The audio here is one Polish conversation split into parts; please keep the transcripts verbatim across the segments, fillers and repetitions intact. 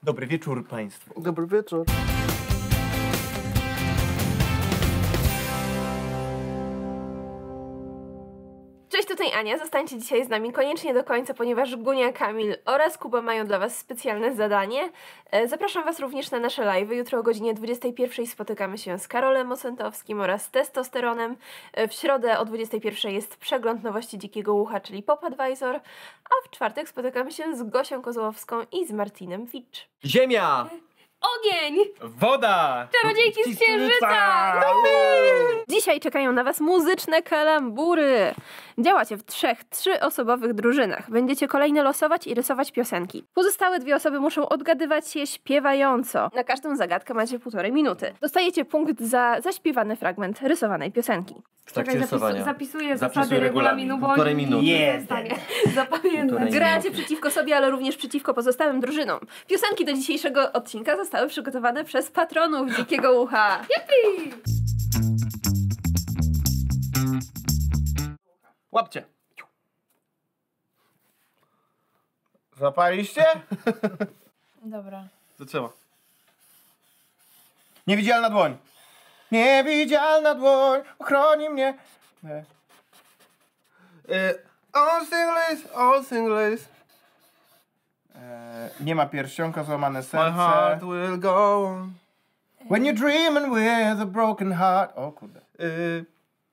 Dobry wieczór państwu. Dobry wieczór. Cześć, tutaj Ania. Zostańcie dzisiaj z nami koniecznie do końca, ponieważ Gunia, Kamil oraz Kuba mają dla was specjalne zadanie. Zapraszam was również na nasze live'y. Jutro o godzinie dwudziestej pierwszej spotykamy się z Karolem Osentowskim oraz Testosteronem. W środę o dwudziestej pierwszej jest przegląd nowości Dzikiego Ucha, czyli Pop Advisor, a w czwartek spotykamy się z Gosią Kozłowską i z Martinem Fitch. Ziemia! Ogień! Woda! Czarodziejki z Księżyca! Dzisiaj czekają na was muzyczne kalambury. Działacie w trzech, trzyosobowych drużynach. Będziecie kolejno losować i rysować piosenki. Pozostałe dwie osoby muszą odgadywać je śpiewająco. Na każdą zagadkę macie półtorej minuty. Dostajecie punkt za zaśpiewany fragment rysowanej piosenki. Czekaj, zapisu, zapisuję zasady regulaminu, bo półtorej minuty. Nie, zapamiętam. Gracie przeciwko sobie, ale również przeciwko pozostałym drużynom. Piosenki do dzisiejszego odcinka zostały przygotowane przez patronów Dzikiego Ucha. Jupi! Łapcie! Zapaliście? Dobra. To trzeba. Niewidzialna dłoń. Niewidzialna dłoń ochroni mnie. Nie. Y, all singlers, all singlers. E, nie ma pierścionka, złamane My serce. heart will go on. When you're dreaming with a broken heart. O kurde. Y,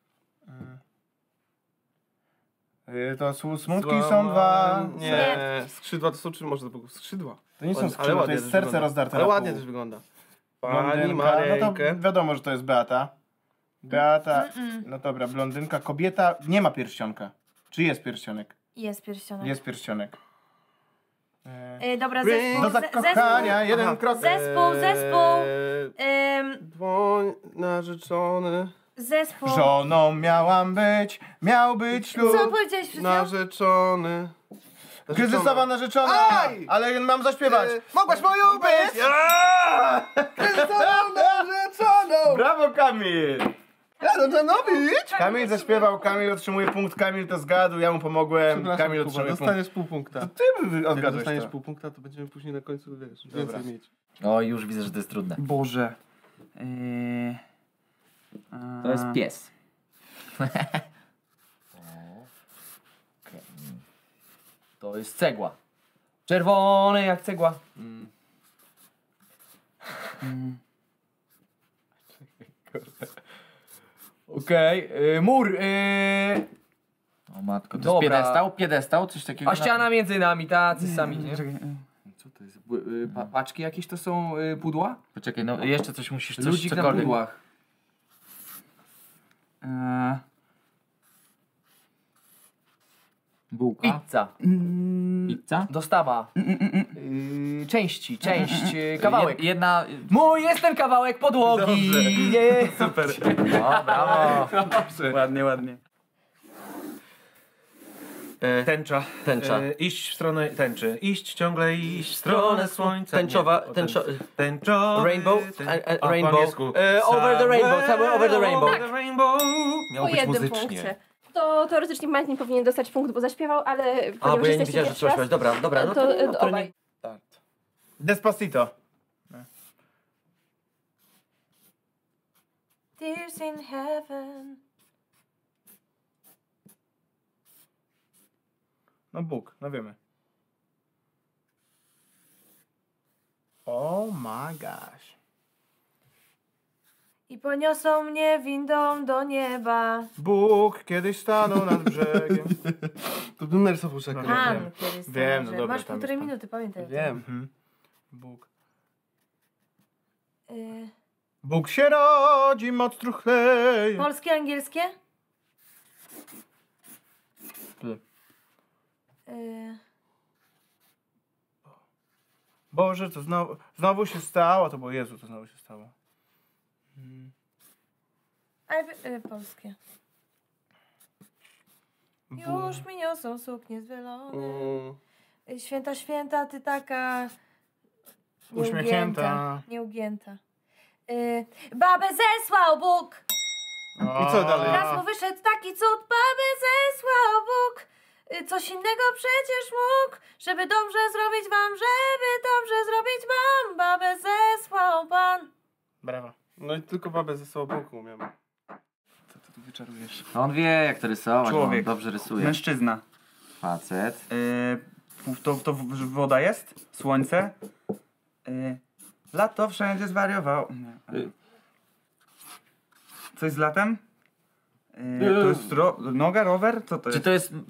Y, to są smutki są dwa. Nie, skrzydła to są, czy może to było skrzydła? To nie są Ale skrzydła, to ładnie jest też serce wygląda. rozdarte Ale na ładnie pół. też wygląda. Blondynka. Pani No to Mareńkę. wiadomo, że to jest Beata. Beata. No dobra, blondynka, kobieta. Nie ma pierścionka. Czy jest pierścionek? Jest pierścionek. Jest pierścionek. E, E, dobra, Ring. zespół. do ze- zakochania, zespół. jeden Aha. krok. Zespół, zespół. Eee, Ym, Dłoń narzeczony. zespół. Żoną miałam być, miał być ślub. Co powiedziałeś przed chwilą? Narzeczony. Kryzysowa narzeczona. Aj! Ale mam zaśpiewać. Eee, mogłaś moją być! Kryzysową narzeczoną! Brawo, Kamil! Narzeczonowicz! Kamil zaśpiewał, Kamil otrzymuje punkt, Kamil to zgadł, ja mu pomogłem, Kamil otrzymuje punkt. dostaniesz pół punkta. To ty Jak odgadłeś dostaniesz to. pół punkta, to będziemy później na końcu, wiesz, Dobra. więcej mieć. O, już widzę, że to jest trudne. Boże. Eee, a... To jest pies. To jest cegła. Czerwony jak cegła. Mm. Mm. Okej, okay. Mur. Yy... O matko, to Dobra. jest piedestał? Piedestał? Coś takiego? A ściana między nami, tacy sami, nie? Czekaj, e, Co to jest? Y, pa, paczki jakieś to są y, pudła? poczekaj, no jeszcze coś musisz, coś Ludzik na cokolwiek. pudłach. Eee, bułka. Pizza. Mm, Pizza? Dostawa. Mm, mm, mm. Y, części, część, y, kawałek. Jed, jedna... Mój jest ten kawałek podłogi! Nie. Super. O, brawo. Dobrze. Ładnie, ładnie. E, tęcza. Tęcza. E, iść w stronę tęczy. Iść ciągle, iść w stronę słońca. Tęczowa- Nie, o, tęczo- tęcz- Tęczowy. Rainbow, tęcz- a- a- a, po rainbow. angielsku. E, over the rainbow, somewhere over the rainbow. Over the rainbow. Miało Po być jednym muzycznie. punkcie. To teoretycznie Martin powinien dostać punkt, bo zaśpiewał, ale A, ponieważ bo ja nie jesteście wiedziałem, że pierwszy trzeba raz, śpiewać. Dobra, dobra. No to, to, to to, to nie... obaj. Despacito. Tears in heaven. No Bóg, no wiemy. Oh my gosh. I poniosą mnie windą do nieba. Bóg kiedyś stanął nad brzegiem. To bym narysował rzekę. No, Pan wiem. kiedyś stanął, Wiem, no że- dobra, Masz tam półtorej jest pan. minuty, pamiętaj. o tym. Wiem. Mhm. Bóg. Y, Bóg się rodzi, moc truchleje. polskie, angielskie? Ty. Y, Boże, to znowu, znowu się stało, to było Jezu, to znowu się stało. ale, y, polskie. Już mi niosą suknie zwylone. Mm. Y, Święta, święta, ty taka... Uśmiechnięta. Nieugięta. Y, babę zesłał Bóg! I co dalej? Raz mu wyszedł taki cud, babę zesłał Bóg! Y, Coś innego przecież mógł, żeby dobrze zrobić wam, żeby dobrze zrobić wam. No i tylko babę ze Sławobuku umiem. Co ty tu wyczarujesz? On wie jak to rysować, Człowiek. on dobrze rysuje. Mężczyzna. Facet. Yy, to, to w- woda jest? Słońce? Yy, lato wszędzie zwariował. Nie. Y. Coś z latem? Yy, to jest ro noga, rower? Co to Czy jest? to jest...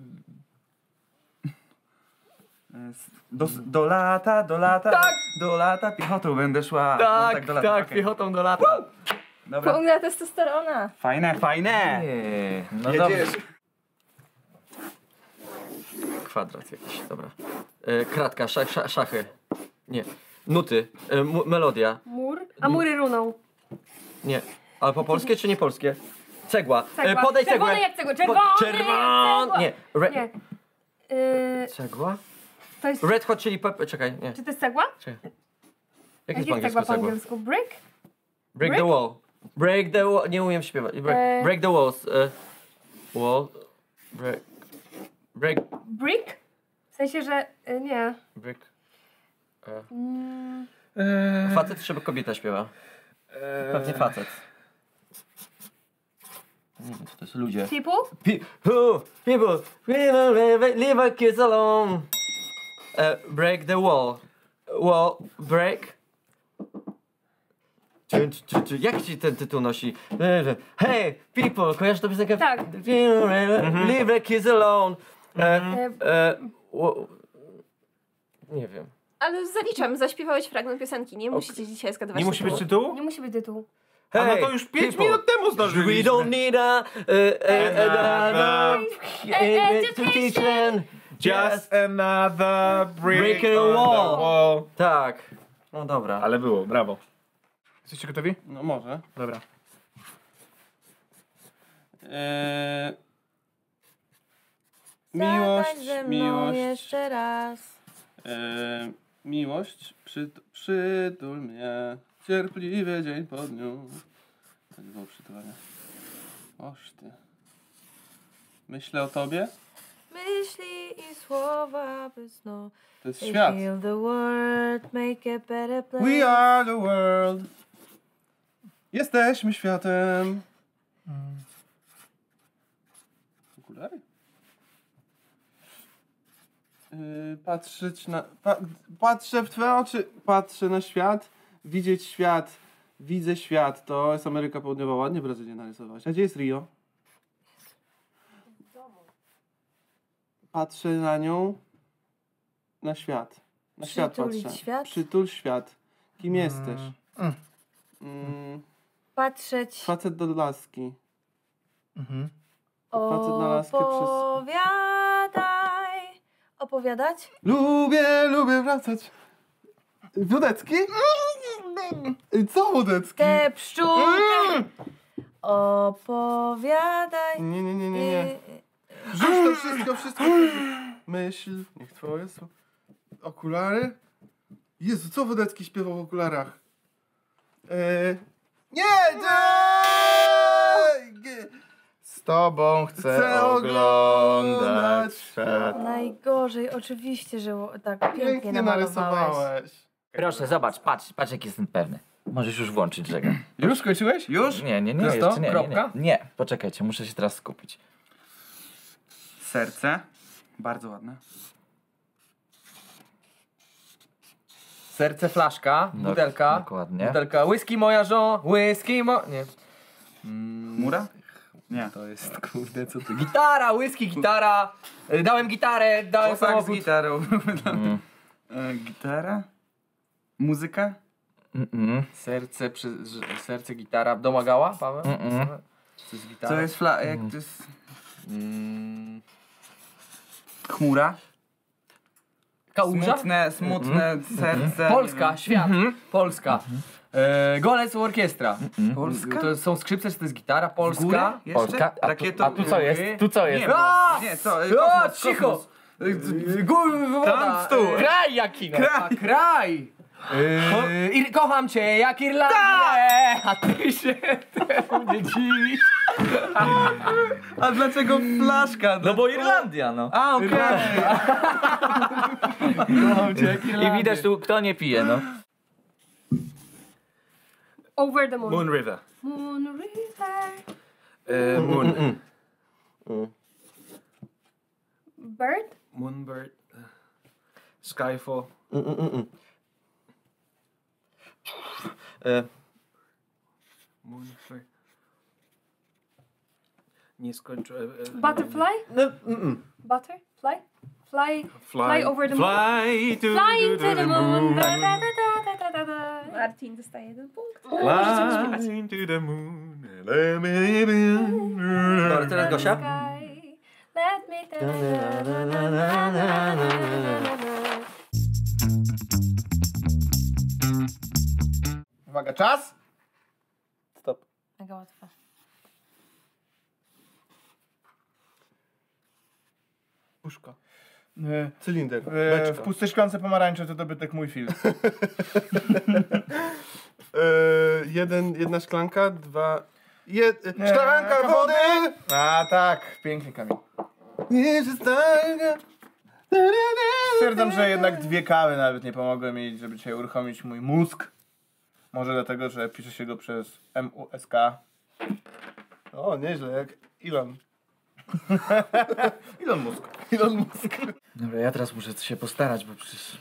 Yy, Do, do lata, do lata, Tak! do lata piechotą będę szła. No Tak, do lata, tak, okej. piechotą do lata. Dobra. Pełna testosterona. Fajne, fajne! Nie, no Jedziesz. dobrze. Kwadrat jakiś, dobra. E, kratka, szach, szach, szachy. Nie. Nuty. E, mu, melodia. Mur? A mury runą. Nie. Ale po polskie czy nie polskie? Cegła. Cegła. E, podaj Czerwony cegłę. jak cegła. Czerwony Po- jak Czerwon... cegła. Nie. Re... Nie. Yy, Cegła? to jest... Red Hot Chili Pepper... Czekaj, nie. Czy to jest cegła? Czekaj. Jak Jak jest po jest cegła angielsku po cegła? angielsku? Brick? Break Brick? the wall. Break the wall. Nie umiem śpiewać. Break, E. break the walls. E, wall. Break. Break. Brick? W sensie, że... Y, nie. Break. E. Mm, Eee, Facet czy kobieta śpiewa? Pewnie facet. Nie wiem co to jest. Ludzie. people? Pe who? People. People leave, leave our kids alone. E, break the wall. Wall. Break. Czy, czy, czy, jak ci ten tytuł nosi? Hey, people, kojarzysz tę piosenkę? Tak. Leave the kids alone. E, E, e, wo- nie wiem. Ale zaliczam, zaśpiewałeś fragment piosenki, nie musicie dzisiaj zgadywać nie musi być tytułu. tytułu? nie musi być tytuł. A no Hey, to już pięć people. minut temu We zdążyliśmy. don't need a, a, a, a, a, to teach them. Just another brick, Brick in a on the wall. wall. Tak. No dobra. Ale było, brawo. Jesteście gotowi? No może. Dobra. Eee... Miłość, miłość, jeszcze raz. eee... miłość, przyt przytul mnie, cierpliwie dzień po dniu. To nie było przytulanie. Oż ty. Myślę o tobie, Myśli i słowa bez no. to jest świat. Heal the world, make a better place. We are the world. Jesteśmy światem. Okulary? Yy, patrzeć na... Pa, patrzę w twoje oczy, patrzę na świat, widzieć świat, widzę świat. To jest Ameryka Południowa, ładnie Brazylię narysowałaś. A gdzie jest Rio? Patrzę na nią, na świat. Na świat Przytulić patrzę. świat? Przytul świat. Kim jesteś? Mm, Patrzeć. facet do laski. Mhm. Facet na laskę przez... Opowiadaj. Opowiadać? Lubię, lubię wracać. Wódecki? Co Wódecki? Te pszczółki. Opowiadaj. Nie, nie, nie, nie, nie. Y, Rzuć to wszystko, wszystko. Myśl, niech twoje słowa. Okulary? Jezu, co Wódecki śpiewał w okularach? Eee... Nie! nie! Z tobą chcę, Chcę oglądać świat. Najgorzej, oczywiście, że ło- tak pięknie, Pięknie namalowałeś. narysowałeś. Proszę, zobacz, patrz, patrz jak jestem pewny. Możesz już włączyć Żega. Już skończyłeś? Już? Nie, nie, nie, To jest to? jeszcze nie, nie, Kropka? nie. Nie, poczekajcie, muszę się teraz skupić. Serce. Bardzo ładne. Serce, flaszka, Dok- butelka. dokładnie. Butelka. Whisky moja żo, whisky mo... Nie. Chmura? Nie. To jest, kurde, co ty? Gitara, whisky, gitara. Y, Dałem gitarę, dałem Chłopak z samochód. gitarą. Mm. E, Gitara? Muzyka? Mm-mm. Serce, przy, ż- serce, gitara. Domagała, Paweł? Mm-mm. Co jest gitara? Co jest fla... jak to jest... Mm. Chmura? Kałuża? Smutne, smutne serce. Polska, nie świat. Polska. E, golec orkiestra. Polska? To są skrzypce, czy to jest gitara? W Polska. górę? Jeszcze? Polska? A tu, Rakietą... a tu co jest? Tu co jest? Nie, A! bo- nie, co? e, O, Kosmos, cicho! kosmos. Y, Gór, woda. Tam stół. E, Kraj jaki no! A kraj! Yy, ir, kocham cię jak Irlandię! A ty się temu nie dziwisz. A dlaczego flaszka? No bo Irlandia, no. A, okej. Kocham cię jak I Irlandię. widać tu, kto nie pije, no. Over the moon. Moon River. Moon River. E, moon. Bird. Moonbird. Skyfall. E, Moonfire. Nie skończę. E, e, Butterfly. no, mm, mm. Butterfly. Fly. Fly. Fly over the moon. Fly to, Flying to the moon. Da, moon. da, da, da, da, da, da. Martin dostaje jeden punkt. Fly to the moon. Dobra, teraz Gosia. Sky, let me da, da, da, da, da, da, da, da. Uwaga, czas! Stop. Mega łatwe. Puszka. E, Cylinder. e, Beczka. w pustej szklance pomarańczy to dobytek mój film. E, jeden, jedna szklanka, dwa... Jed, Nie, szklanka wody! A tak, pięknie Kamil. Nie przestaje. Stwierdzam, że jednak dwie kawy nawet nie pomogły mi, żeby dzisiaj uruchomić mój mózg. Może dlatego, że pisze się go przez M U S K. O, nieźle, jak Elon. Elon Musk. Elon Musk. Dobra, ja teraz muszę się postarać, bo przecież...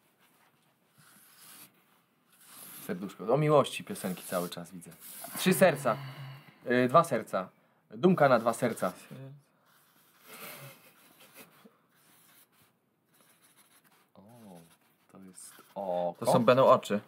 Serduszko. O miłości piosenki cały czas widzę. Trzy serca. Y, dwa serca. Dumka na dwa serca. O, to jest oko. To są będą oczy.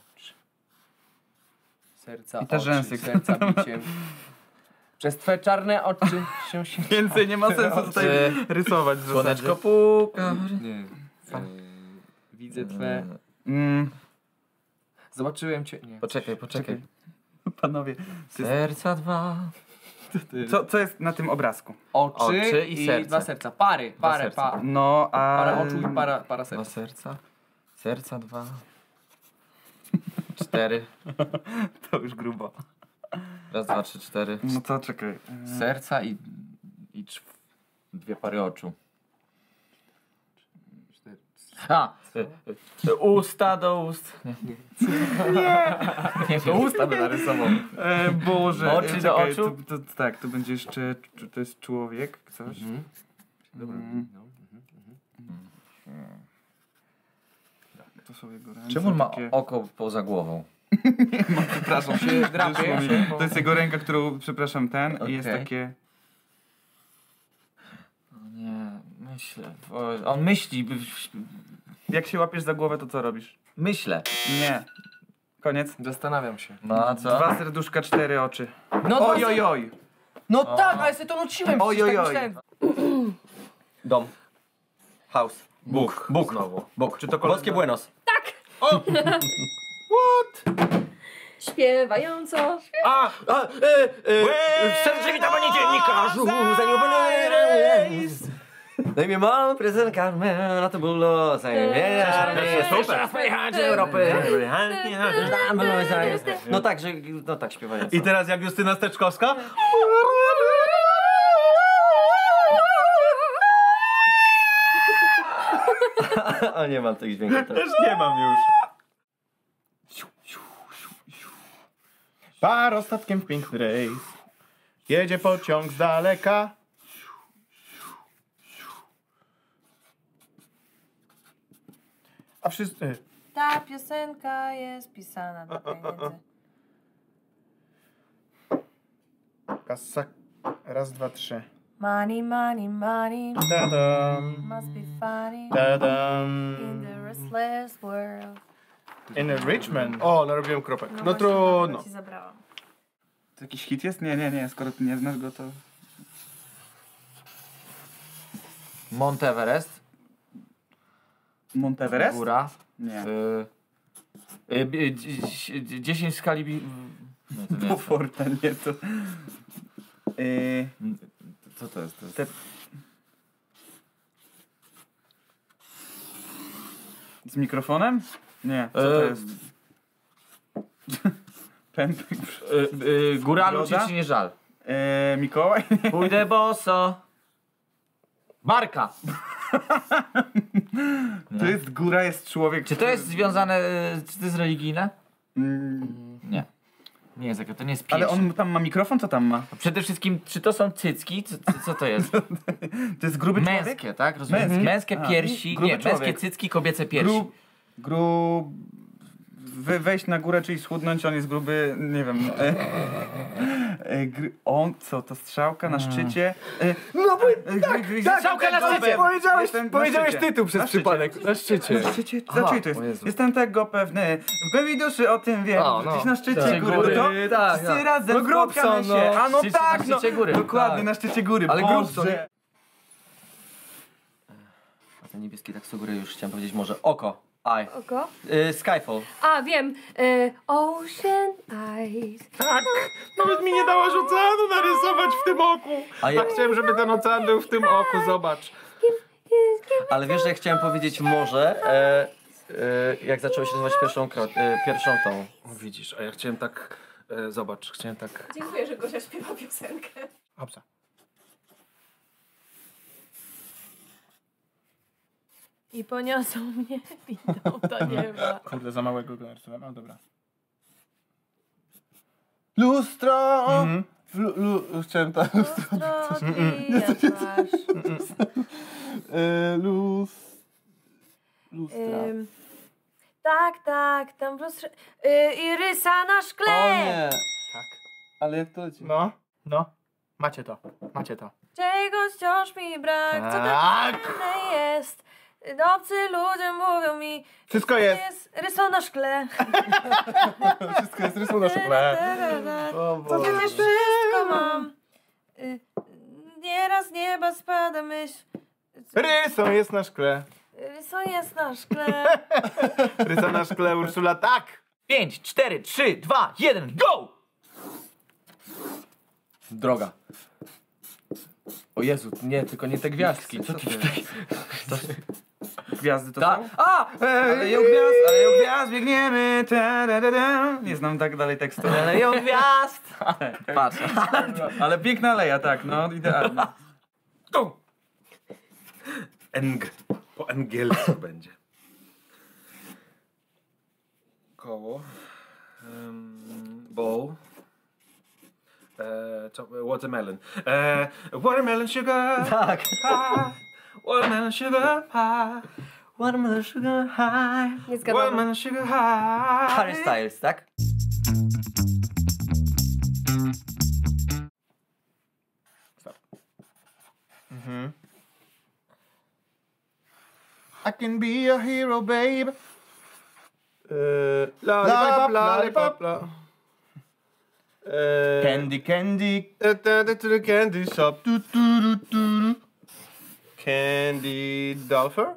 Serca, I te oczy, rzęsy. serca biciem. Przez twe czarne oczy się się... Więcej nie ma sensu tutaj rysować. w Słoneczko zasadzie. puka. Nie. E, widzę twe... Mm, Zobaczyłem cię... Nie. Poczekaj, poczekaj. panowie, Serca dwa. co, co jest na tym obrazku? Oczy, Oczy i i, serce. dwa serca. Pary, Dwa parę, serca. pa, No, a... para oczu i para, para Dwa serca. serca. Serca dwa. Cztery. To już grubo. Raz, dwa, trzy, cztery. No to czekaj. Serca i... i czw... dwie pary oczu. A! y, y, Usta do ust. Nie. Nie. Nie, to usta by narysował. E, Boże. Oczy e, do czekaj, oczu? To, to, tak, to będzie jeszcze... czy To jest człowiek, coś? Mhm. Dobra. Mm. No. To są jego ręce. Czemu on ma takie... oko poza głową? Przepraszam, Się drapie wyszło mi. się. To jest jego ręka, którą, przepraszam, ten i jest Okej. takie... Nie, myślę. O, on myśli. by- Jak się łapiesz za głowę, to co robisz? Myślę. Nie. Koniec. Zastanawiam się. No a co? Dwa serduszka, cztery oczy. No Oj, oj, oj. No tak, ale sobie to nuciłem. Oj, przecież oj, tak oj. myślałem. Dom. House. Bóg. Bóg. Znowu. Bóg. Czy to Boskie Buenos. Śpiewająco. A! a e, e, serdecznie witam panie dziennikarzu. Daj mi mam prezent Carmen, na to było Super. Teraz pojechać z Europy. No tak, że, no tak śpiewając. I teraz jak Justyna Steczkowska? O, nie mam tych dźwięków teraz. Też nie mam już. Parostatkiem w piękny rejs. Jedzie pociąg z daleka. A wszyscy... Ta piosenka jest pisana dla pieniędzy. Kasa... Raz, dwa, trzy. Money, money, money Tadam. must be funny Tadam. in the restless world. In a Richmond. O, narobiłem kropek. No, właśnie, trudno. dlatego ci zabrałam. To jakiś hit jest? Nie, nie, nie. Skoro ty nie znasz go, to... Mount Everest. Monteverest? Góra. Nie. Y, y, y, dzie- dzie- dziesięć skali... Bi- nie, to nie. Beauforta, nie to... Yy, Co to jest? To jest... te... Z mikrofonem? Nie, co to E, jest? Pępek. Y, y, góralu ci, Broda? ci nie żal. Yy, Mikołaj? Pójdę boso. Barka. To jest góra, jest człowiek. Czy to jest związane... y, Czy to jest religijne? Mm, Nie. Nie jest jaka, to nie jest pierś. Ale on tam ma mikrofon? Co tam ma? Przede wszystkim, czy to są cycki? Co, co, co to jest? To jest gruby człowiek? Męskie, tak? Rozumiem. Męskie. Męskie A, piersi, gruby nie, męskie człowiek. cycki, kobiece piersi. Gru... Gru... Wy, wejść na górę, czyli schudnąć, on jest gruby, nie wiem. E, e, gry, on, co, to strzałka na szczycie? E, No bo e, tak, gry, tak, strzałka tak, na szczycie! powiedziałeś, Jestem na powiedziałeś szczycie. tytuł przez Na szczycie. przypadek. Na szczycie. Na szczycie? Aha, Za czyj to jest? o Jezu. Jestem tego pewny, w głębi duszy o tym wiem, O, no. gdzieś na szczycie Tak. góry. Góry, To, tak, wszyscy tak. razem No Grubson, spotkamy się. no. A no Szczycie- tak, na no. szczycie góry. Dokładnie, Tak. na szczycie góry. Ale Boże. Grubson. A ten niebieski tak sugeruje, już chciałem powiedzieć może oko. Eye. Oko? Y, Skyfall. A, wiem. E, Ocean Eyes. Tak, nawet mi nie dałaś oceanu narysować w tym oku. A ja, Chciałem, żeby ten ocean był w tym oku, zobacz. ale wiesz, że ja chciałem powiedzieć może, e, e, jak zacząłeś rysować pierwszą, kro, e, pierwszą tą. O, widzisz, a ja chciałem tak, e, zobacz, chciałem tak... Dziękuję, że Gosia śpiewa piosenkę. Hopsa. I poniosą mnie windą do nieba. Kurde, za małego go narysowałem, ale dobra. Lustro! Mhm. Lu, lu, chciałem tak. E, luz. Lustra. Ym, tak, tak, tam w lustrze... Y, I rysa na szkle! O nie! Tak. Ale jak to leci? No, no. Macie to, macie to. Czegoś wciąż mi brak, co Tak. tak jest? Obcy ludzie mówią mi... Wszystko to jest. jest ryso na szkle. Wszystko jest rysą na szkle. O To przecież wszystko mam. Y, Nieraz z nieba spada myśl. Rysą jest na szkle. Ryso jest na szkle. Rysa na szkle, Urszula, tak! pięć, cztery, trzy, dwa, jeden, go! Droga. O Jezu, nie, tylko nie te gwiazdki. Co ty Gwiazdy to Ta, są? a! Ale ją gwiazd, ale ją gwiazd biegniemy. Ta, da, da, da. Nie znam tak dalej tekstu. Leją gwiazd! Patrz. Ale piękna leja, tak, no idealnie. Go! Eng. Po angielsku będzie. Koło. Um, bowl. E, co, watermelon. E, watermelon sugar. Tak. High. Watermelon sugar high. Watermelon sugar high. Nie zgadzam. Watermelon sugar high. Harry Styles, tak? Mhm. I can be a hero, babe. E, Lollipop, lollipop, lollipop. E, Candy, candy. Attended to the candy shop. Du, du, du, du, du. Candy Dolfer?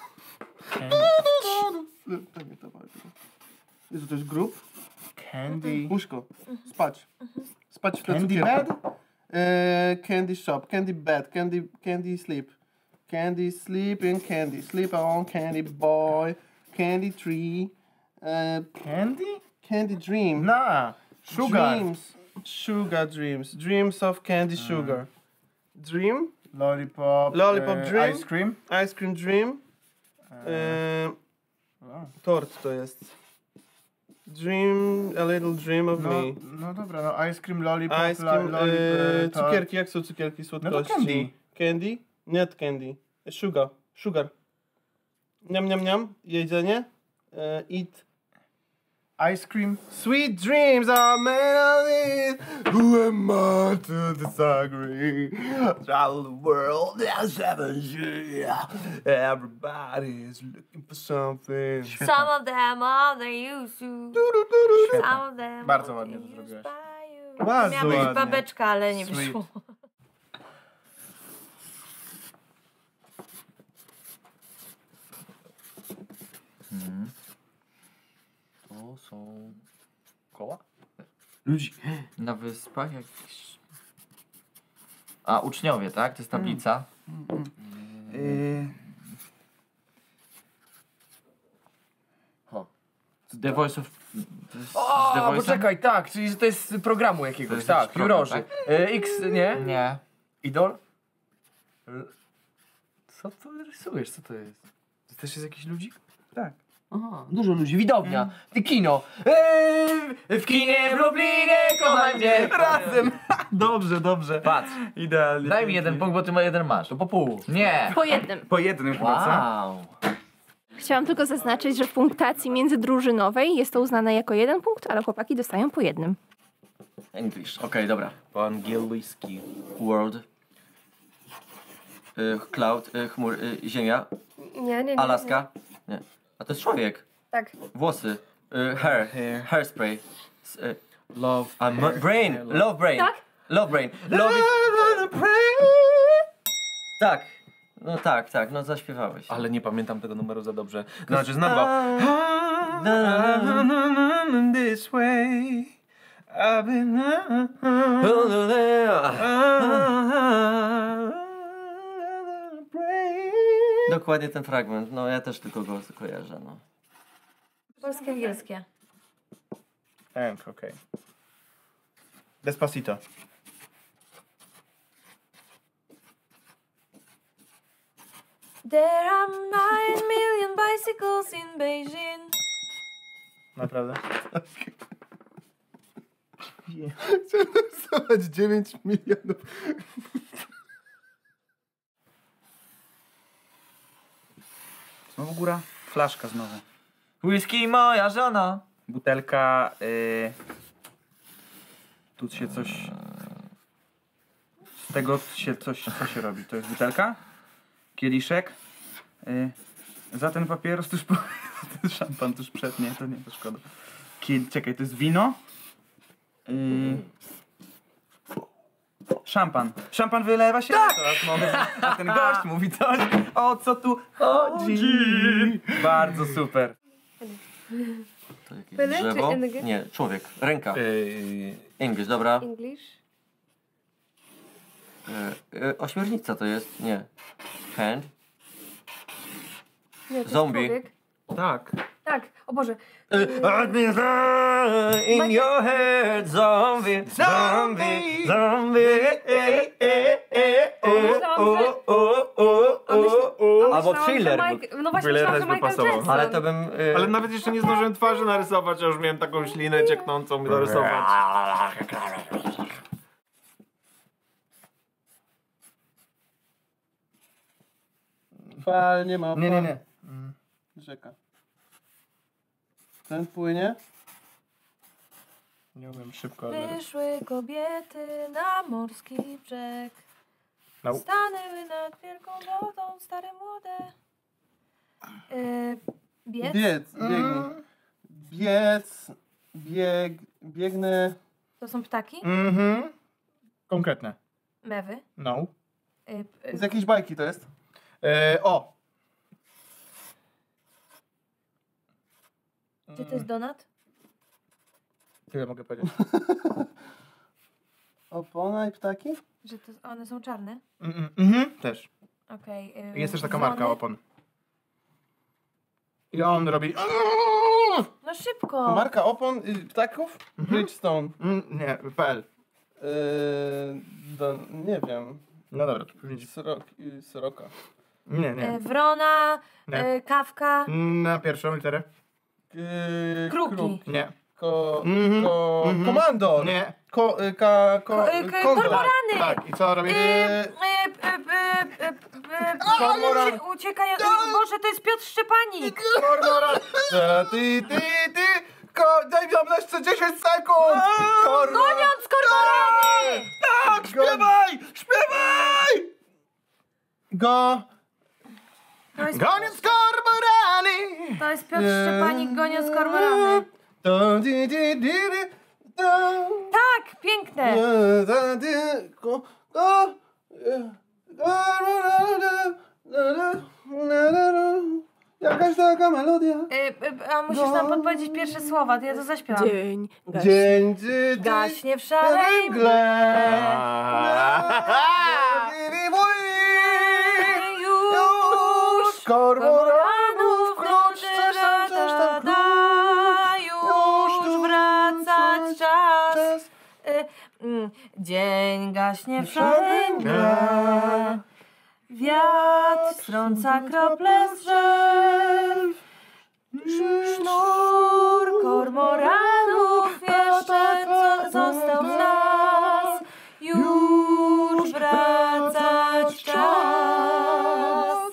Jezu, to jest grób? Candy. Łóżko. Spać. Spać w tle Candy cukierka. bed? E, candy shop, candy bed, candy, candy sleep. Candy sleeping, candy sleep on, candy boy, candy tree. E, Candy? candy dream. Na. Sugar. Dreams. Sugar dreams. Dreams of candy sugar. Dream. Lollipop. Lollipop e, dream? Ice cream. Ice cream dream. E, tort to jest. Dream, a little dream of No, me. no dobra, no ice cream, lollipop, Ice cream, lo, lollipop, e, to- cukierki, jak są cukierki słodkości? candy. Candy? Nie candy. Sugar. Sugar. Niam, niam, niam. Jedzenie. E, eat. Ice cream. Sweet dreams are made of it. Who am I to disagree? Travel the world, there's seven years. Everybody's looking for something. Some of them are they used to. Some of them Bardzo are ładnie to used zrobiłeś. by you. Bardzo Miała być ładnie. babeczka, ale nie Sweet. wyszło. To są koła? Ludzi. Na wyspach jakiś... A, uczniowie, tak? To jest tablica. Yy, The Voice of... to jest z The O, Voice'em? poczekaj, tak, czyli to jest z programu jakiegoś, To jest tak, jakiś program, jurorzy. tak? E, X, nie? Nie. Idol? L- Co to rysujesz, co to jest? To też jest jakiś ludzik? tak. Aha, dużo ludzi, widownia, ty kino. Eee, w kinie w Lublinie, kocham cię. Razem! Dobrze, dobrze. Patrz, Idealnie. daj mi jeden punkt, bo ty ma jeden masz. To po pół. Nie! Po jednym. Po jednym już chyba, co? Wow. Chciałam tylko zaznaczyć, że w punktacji międzydrużynowej jest to uznane jako jeden punkt, ale chłopaki dostają po jednym. English, okej, okay, dobra. Po angielski. World. Y, cloud, y, chmur, y, ziemia. Nie, nie, nie. Alaska. Nie. A to jest człowiek. Tak. Włosy. Y, hair. Hair. Hairspray. S, y, Love. a, m- brain. Love brain. Tak? Love brain. Love is... Tak. No tak, tak, no zaśpiewałeś. Ale nie pamiętam tego numeru za dobrze. Znaczy znam go. This way. I've been... Dokładnie ten fragment. No ja też tylko go kojarzę, no. Polskie, angielskie. Eng, okej. Despacito. There are nine million bicycles in Beijing. Naprawdę? Chcę narysować dziewięć milionów. Znowu góra? Flaszka znowu. Whisky moja żona. Butelka... Y... Tu się coś... Z tego się coś... Co się robi? To jest butelka? Kieliszek? Y... Za ten papieros tuż po... To jest szampan tuż przed, nie, to nie, to szkoda. Kiel... Czekaj, to jest wino? Y... Szampan. Szampan wylewa się? Tak! Teraz mogę... A ten gość mówi coś. O co tu chodzi? Bardzo super. To jakieś Pyle czy drzewo? eng? Nie, człowiek. Ręka. Ej, English, dobra. English. E, e, ośmiornica to jest? Nie. Hand. Nie, to jest Zombie. człowiek. tak. Tak, o Boże. In your head, zombie, zombie, zombie. Albo Myślałam, thriller. że Mike- No właśnie, Thriller myślałam, że też by Michael pasował. Jackson. Ale to bym... y, Ale nawet jeszcze nie zdążyłem twarzy narysować, a już miałem taką ślinę cieknącą narysować. Fal, nie ma. Nie, nie, nie. Rzeka. Ten płynie. Nie umiem szybko odlewać. Wyszły kobiety na morski brzeg. No. Stanęły nad wielką wodą, stare młode. Yy, biec? Biec, biegnij. Biec, bieg, biegnę. To są ptaki? Mhm. Konkretne. Mewy? No. Yy, p- Z jakiejś bajki to jest? E, o! Czy to jest donat? Tyle mogę powiedzieć. Opona i ptaki? Że to, one są czarne? Mhm. Mhm. Też. Okej. yy, Jest też taka dzwony? marka opon. I on robi... No szybko! Marka opon y, ptaków? Bridgestone. Mm, nie, P L. Yy, do, nie wiem. No dobra, to pewnie... Srok, y, sroka. Nie, Yy, nie. wrona, Nie. yy, kawka, Na pierwszą literę? Yy, Kruki. kruk. Nie. Ko, Mhm, ko, mhm. komandor. Nie. Ko, y, ka, ko, Ko- y, y, k- kondor. kormorany. Tak, i co robi? Yy, yy, yy, yy, yy, Kormoran. yy, uciekają, yy, Boże, to jest Piotr Szczepanik! Kormoran. Za, Ty, ty, ty. Ko, daj mi jeszcze dziesięć sekund. Kormoran. Goniąc kormorany! Tak, śpiewaj, śpiewaj. Go. To jest, Koniec kormorany! to jest Piotr Szczepanik goniąc kormorany. To, di, di, di, di, to. Tak, piękne! Nie, za, di, ko, ko, e, jakaś taka melodia. Yy, yy, a musisz nam podpowiedzieć pierwsze słowa, to ja to zaśpiewam. Dzień. Dzień, ty, ty, Gaśnie w szalej mgle. już Kormoranów klucz, coś tam, coś tam, klucz. już wracać czas. Czas. Y, mm, Dzień gaśnie w szalej mgle. Wiatr strąca krople z drzew. Sznur kormoranów jeszcze co został z nas. Już wracać czas.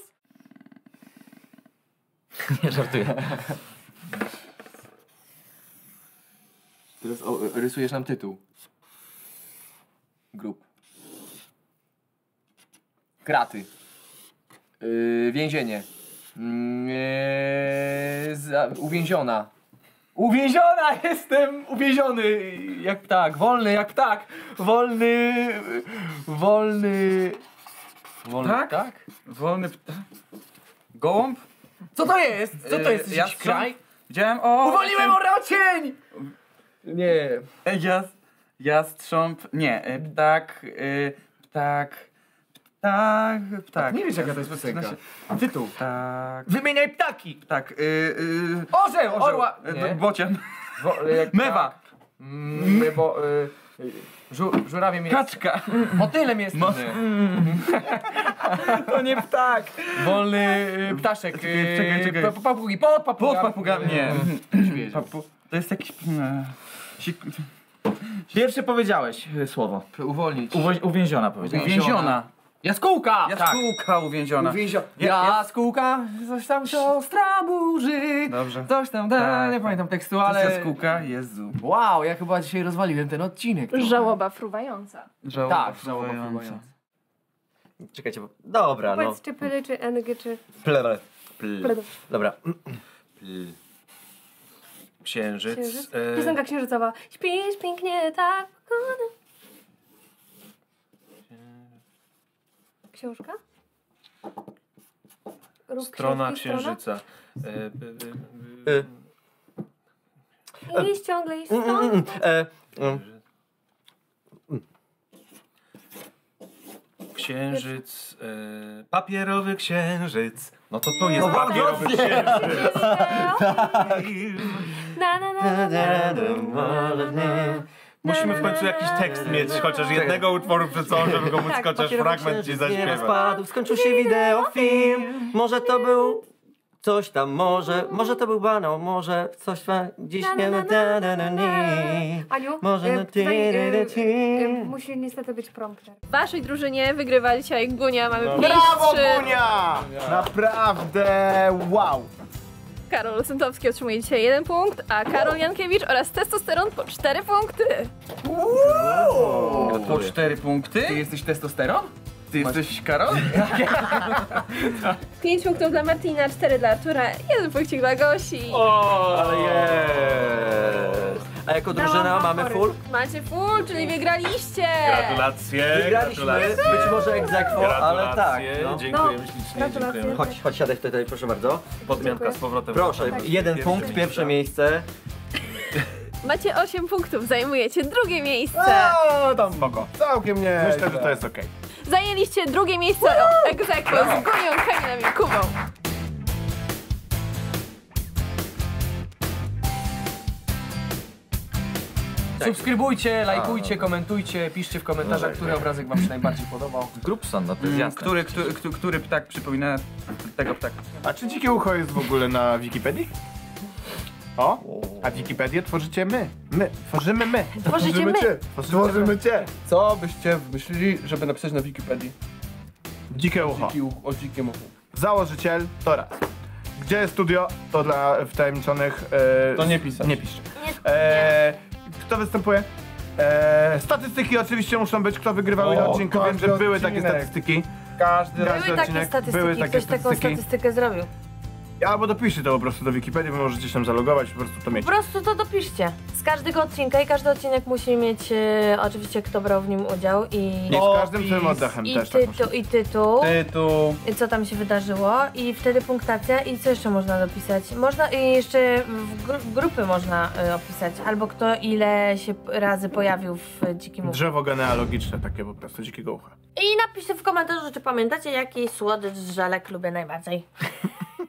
Nie żartuję. Teraz o, rysujesz nam tytuł. Grup. Kraty. Yy, więzienie. Yy, za, uwięziona. Uwięziona jestem! Uwięziony! Jak ptak, wolny jak ptak! Wolny... Wolny... Wolny Tak? ptak? Wolny ptak. Gołąb? Co to jest? Co to Yy, jest? Jakiś jastrząb? kraj? Widziałem o... Uwolniłem orocień! Nie. Ej, jas... Jastrząb... Nie, e, ptak... e, Ptak... Ptak... Ptak... Nie wiesz jaka to jest piosenka. Znaczy- Tytuł. Ptak... Wymieniaj ptaki! Ptak... y, y, Orzeł! Orła! y, Nie. Bocian. Wo, jak Mewa. ptak. Mm, bo... Y, y, żu, żurawiem jest... Kaczka. Motylem jest... Mo- To nie ptak! Wolny y, ptaszek. Czekaj, czekaj, czekaj. Pa- Papugi, pod papuga. Pod papuga... Nie. Niedźwiedzia. Papu... To jest jakiś... e, sik- Pierwsze powiedziałeś y, słowo. Uwolnić. Uwo- uwięziona powiedziałeś. Uwięziona. Jaskółka! Jaskółka uwięziona. Uwięzio... Ja- Jaskółka, coś tam siostra burzy. Dobrze. Coś tam, da, Tak, nie tak. pamiętam tekstu, To jest ale... jaskółka, Jezu. Wow, ja chyba dzisiaj rozwaliłem ten odcinek. trochę. Żałoba fruwająca. Żałoba Tak, żałoba fruwająca. fruwająca. Czekajcie, bo... Dobra, no. Powiedz czy pyly, czy N G, czy... Ple, ple. Ple. Dobra. Pl. Księżyc. Księżyc? e, Piosenka księżycowa. Śpisz pięknie tak. kochana. Książka? Rób Strona książki, strona? księżyca. E, b, b, b, E, Iść ciągle, iść mm, mm, mm, stąd. e, mm. Księżyc. E, papierowy księżyc. No to to jest No, papierowy no, księżyc. Na, na, na, na, na. Musimy w końcu jakiś tekst mieć, chociaż jednego utworu przed sobą, żeby go móc Tak, chociaż papierowy fragment ci Księżyc nie zaśpiewać. rozpadł, skończył się wideofilm. Może to był coś tam, może, może to był banał, może coś tam dziś Na, nie na, na na, na na nie. Aniu, Może e, na tutaj, ty, e, ty, ty. e, musi niestety być prompter. W waszej drużynie wygrywa dzisiaj Gunia, mamy pięć Brawo, trzy. Gunia! Naprawdę wow! Karol Sętowski otrzymuje dzisiaj jeden punkt, a Karol Jankiewicz oraz Testosteron po cztery punkty. Po cztery punkty? Ty jesteś testosteron? Ty jesteś Karol? pięć punktów dla Martina, cztery dla Artura, jeden punkcik dla Gosi. Ale jest. A jako drużyna Dałam wam mamy fory. full? Macie full, czyli wygraliście. Gratulacje, Wygraliśmy, gratulacje. być może ex aequo, ale tak. Gratulacje, No. dziękujemy No, ślicznie, gratulacje. dziękujemy. Chodź, chodź, siadaj tutaj, proszę bardzo. Podmianka z powrotem. Proszę, Tak. jeden Pierwsze punkt, miejsce. pierwsze miejsce. Macie osiem punktów, zajmujecie drugie miejsce. O, tam spoko. Całkiem nie. Myślę, że to jest okej. Zajęliście drugie miejsce ex aequo z Gunią, Kamilem i Kubą. Subskrybujcie, lajkujcie, komentujcie, piszcie w komentarzach, który obrazek wam się najbardziej podobał. Grubson, no to jest jasne. Który, który, który, który ptak przypomina tego ptaka? A czy dzikie ucho jest w ogóle na Wikipedii? O, a Wikipedię tworzycie my. My. Tworzymy my. Tworzycie my. cię. Tworzymy cię. Co byście wymyślili, żeby napisać na Wikipedii? Dzikie ucho. Dziki uch- o dzikim uchu. Założyciel to raz. Gdzie jest studio? To dla wtajemniczonych. E, To nie pisać. Nie piszcie. E, kto występuje? E, statystyki oczywiście muszą być. Kto wygrywał ile O, odcinków? Wiem, że każdy były takie odcinek. statystyki. Każdy raz. Każdy Były takie odcinek, statystyki, były takie ktoś taką statystyki. statystykę zrobił. Albo dopiszcie to po prostu do Wikipedii, wy możecie się tam zalogować, po prostu to mieć. Po prostu to dopiszcie. Z każdego odcinka i każdy odcinek musi mieć e, oczywiście kto brał w nim udział i, Nie z każdym twoim Opis oddechem i, też tak muszę. tytuł, i tytuł, Tytuł. i co tam się wydarzyło i wtedy punktacja i co jeszcze można dopisać? Można i jeszcze w gru, grupy można e, opisać, albo kto ile się razy pojawił w dzikim uchu. Drzewo genealogiczne takie po prostu dzikiego ucha. I napiszcie w komentarzu, czy pamiętacie jaki słodycz z żelek lubię najbardziej.